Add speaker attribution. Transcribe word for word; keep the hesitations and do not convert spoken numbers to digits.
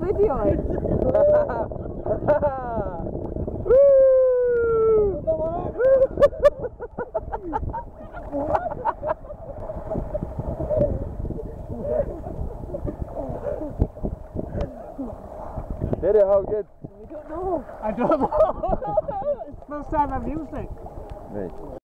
Speaker 1: videoing.
Speaker 2: Did it? How good?
Speaker 1: We don't know.
Speaker 3: I don't know. It's the first time I've used it.
Speaker 2: Right.